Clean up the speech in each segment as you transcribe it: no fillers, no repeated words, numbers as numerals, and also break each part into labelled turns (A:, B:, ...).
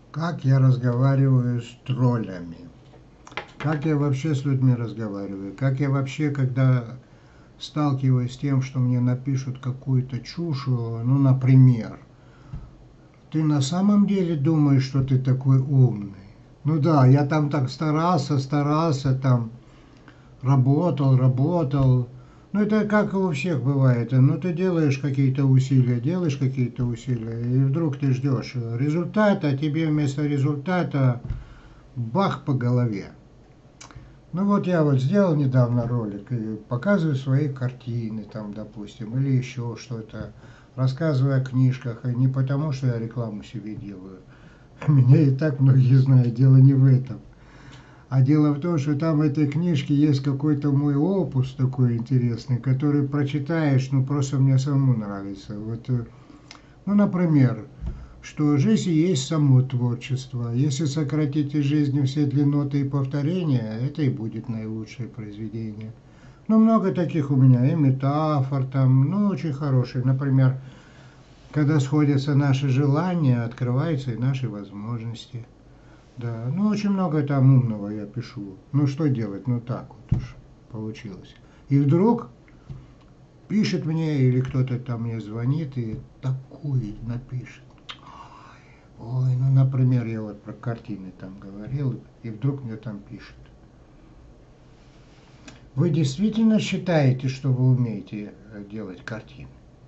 A: Как я разговариваю с троллями? Как я вообще с людьми разговариваю? Как я вообще, когда сталкиваюсь с тем, что мне напишут какую-то чушь, ну, например, ты на самом деле думаешь, что ты такой умный? Ну да, я там так старался, там работал. Ну это как у всех бывает. Ну ты делаешь какие-то усилия, и вдруг ты ждешь результата, а тебе вместо результата бах по голове. Ну вот я вот сделал недавно ролик и показываю свои картины, там, допустим, или еще что-то, рассказываю о книжках, и не потому, что я рекламу себе делаю. Меня и так многие знают, дело не в этом. А дело в том, что там в этой книжке есть какой-то мой опус такой интересный, который прочитаешь, ну просто мне самому нравится. Вот, ну, например, что жизнь и есть само творчество. Если сократить из жизни все длинноты и повторения, это и будет наилучшее произведение. Ну, много таких у меня, и метафор там, ну, очень хорошие. Например, когда сходятся наши желания, открываются и наши возможности. Да, ну, очень много там умного я пишу. Ну, что делать? Ну, так вот уж получилось. И вдруг пишет мне, или кто-то там мне звонит и такой напишет. Ой, ну, например, я вот про картины там говорил, и вдруг мне там пишет. Вы действительно считаете, что вы умеете делать картины?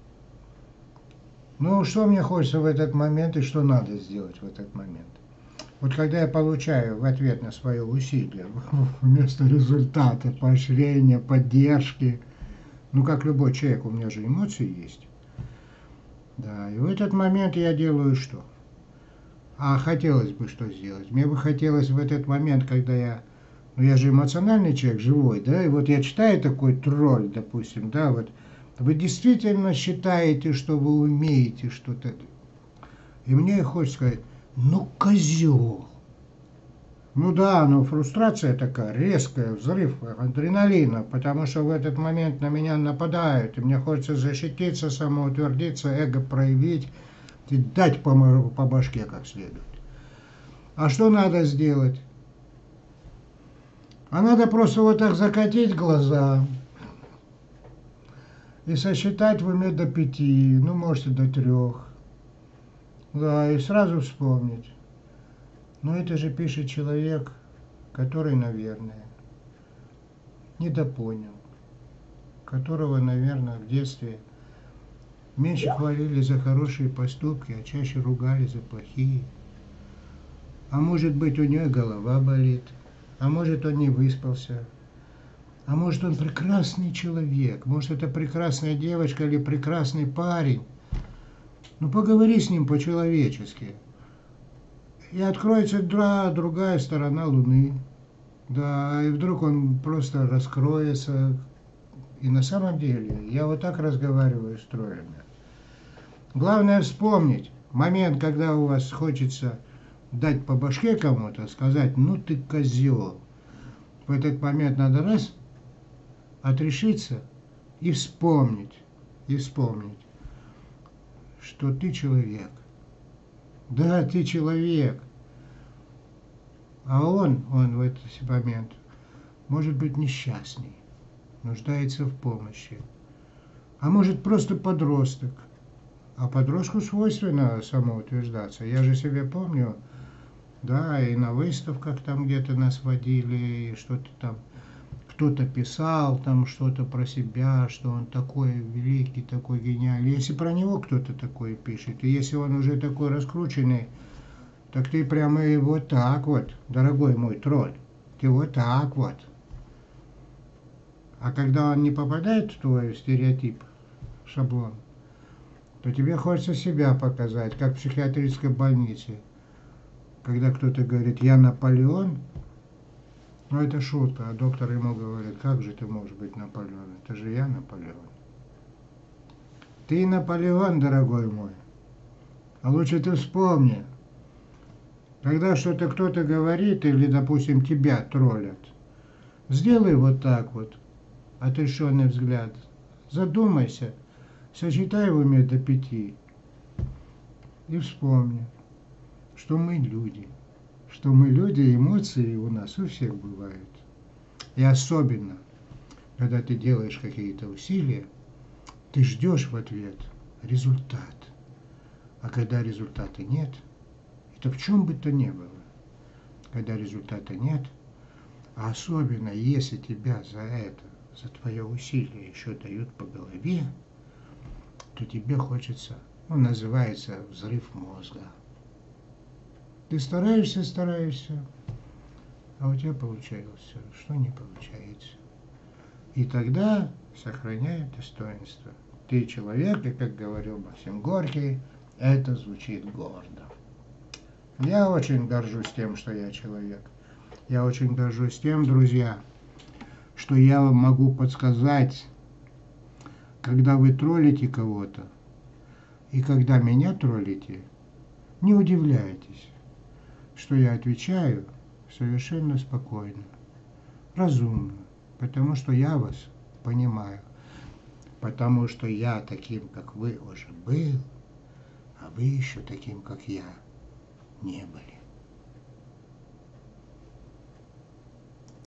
A: Ну, что мне хочется в этот момент и что надо сделать в этот момент? Вот когда я получаю в ответ на свое усилие вместо результата, поощрения, поддержки, ну, как любой человек, у меня же эмоции есть. Да, и в этот момент я делаю что? А хотелось бы что сделать? Мне бы хотелось в этот момент, когда ну я же эмоциональный человек, живой, да, и вот я читаю такой тролль, допустим, да, вот, вы действительно считаете, что вы умеете что-то? И мне хочется сказать, ну, козел. Ну да, но фрустрация такая, резкая, взрыв адреналина, потому что в этот момент на меня нападают, и мне хочется защититься, самоутвердиться, эго проявить и дать по башке как следует. А что надо сделать? А надо просто вот так закатить глаза и сосчитать в уме до 5, ну, можете до 3. Да, и сразу вспомнить. Но это же пишет человек, который, наверное, недопонял, которого, наверное, в детстве меньше хвалили за хорошие поступки, а чаще ругали за плохие. А может быть, у нее голова болит, а может, он не выспался, а может, он прекрасный человек, может, это прекрасная девочка или прекрасный парень. Ну, поговори с ним по-человечески. И откроется другая сторона Луны. Да, и вдруг он просто раскроется. И на самом деле, я вот так разговариваю с троллями. Главное вспомнить момент, когда у вас хочется дать по башке кому-то, сказать, ну ты козел. В этот момент надо раз, отрешиться и вспомнить, что ты человек. Да, ты человек. А он в этот момент может быть несчастный, нуждается в помощи. А может просто подросток. А подростку свойственно самоутверждаться. Я же себе помню, да, и на выставках там где-то нас водили, и что-то там, кто-то писал там что-то про себя, что он такой великий, такой гениальный. Если про него кто-то такое пишет, и если он уже такой раскрученный, так ты прямо и вот так вот, дорогой мой тролль, ты вот так вот. А когда он не попадает в твой стереотип, шаблон, то тебе хочется себя показать, как в психиатрической больнице. Когда кто-то говорит, я Наполеон, ну это шутка, а доктор ему говорит, как же ты можешь быть Наполеон? Это же я Наполеон. Ты Наполеон, дорогой мой. А лучше ты вспомни, когда что-то кто-то говорит или, допустим, тебя троллят, сделай вот так вот, отрешенный взгляд, задумайся, сосчитай в уме до 5 и вспомни, что мы люди. Что мы люди, эмоции у нас у всех бывают. И особенно, когда ты делаешь какие-то усилия, ты ждешь в ответ результат. А когда результата нет, это в чем бы то ни было, когда результата нет, а особенно если тебя за это, за твое усилие еще дают по голове, то тебе хочется, называется взрыв мозга. Ты стараешься, а у тебя получается, что не получается. И тогда сохраняй достоинство. Ты человек, и, как говорил Максим Горький, это звучит гордо. Я очень горжусь тем, что я человек. Я очень горжусь тем, друзья, что я вам могу подсказать, когда вы троллите кого-то, и когда меня троллите, не удивляйтесь, что я отвечаю совершенно спокойно, разумно, потому что я вас понимаю, потому что я таким, как вы, уже был, а вы еще таким, как я, не были.